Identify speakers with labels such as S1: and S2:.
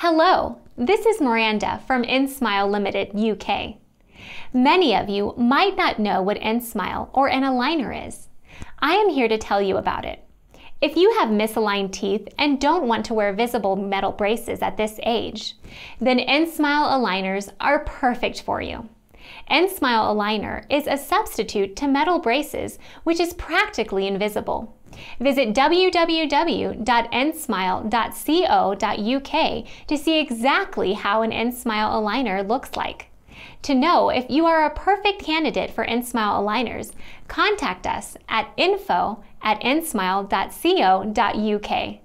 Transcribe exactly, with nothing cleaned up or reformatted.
S1: Hello, this is Miranda from Ensmile Limited, U K. Many of you might not know what Ensmile or an aligner is. I am here to tell you about it. If you have misaligned teeth and don't want to wear visible metal braces at this age, then Ensmile aligners are perfect for you. Ensmile aligner is a substitute to metal braces, which is practically invisible. Visit w w w dot ensmile dot co dot u k to see exactly how an Ensmile aligner looks like. To know if you are a perfect candidate for Ensmile aligners, contact us at info at ensmile dot co dot u k.